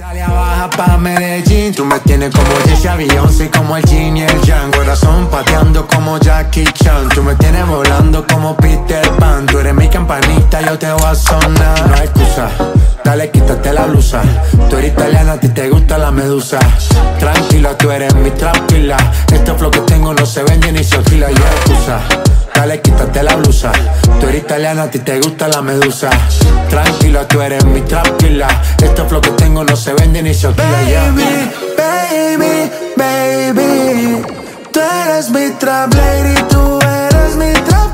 Italia baja pa' Medellín. Tú me tienes como Jessie, Beyoncé, como el Jin y el Yang. Corazón pateando como Jackie Chan. Tú me tienes volando como Peter Pan. Tú eres mi campanita, yo te voy a sonar. No hay excusa, dale, quítate la blusa. Tú eres italiana, a ti te gusta la medusa. Tranquila, tú eres mi tranquila. Este flow que tengo no se vende ni se alquila. Y no hay excusa, dale, quítate la blusa. Tú eres italiana, a ti te gusta la medusa. Tranquila, tú eres mi tranquila. Este flow que tengo no se vende ni se alquila. Baby, baby, baby, tú eres mi trap lady, tú eres mi trap